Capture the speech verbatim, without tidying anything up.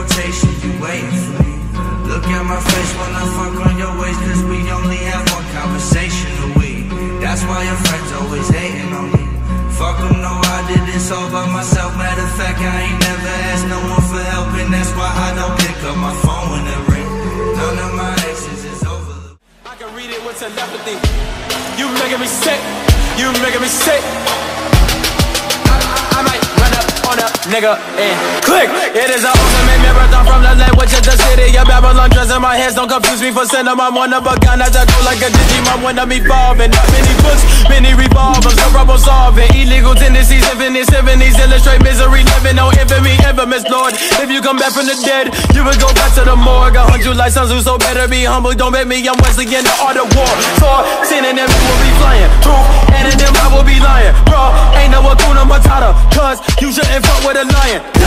rotation, you waiting for me. Look at my face when I fuck on your waist, cause we only have one conversation a week. That's why your friends always hating on me. Fuck them, no, I did this all by myself. Matter of fact, I ain't never asked no one for help, and that's why I don't pick up my phone when it ring. None of my exes is over. I can read it with telepathy. You making me sick, you making me sick. I, I, I might run up on a nigga and click. It is an ultimate marathon from the language of the city. Your Babylon dress in my hands, don't confuse me for cinema. I'm one of a gun as I go like a Digimon when I'm evolving. Not many books, many revolvers, no problem solving. Illegal tendencies, infinite seventies, illustrate misery, living on infamy, infamous Lord. If you come back from the dead, you will go back to the morgue. I hunt you like Sun Tzu, so better be humble. Don't bet me, I'm Wesley in the art of war. Sword, synonyms will be flying. Proof, and in them I will be lying. Bro, ain't no Hakuna Matata, cause you shouldn't fuck with a lion.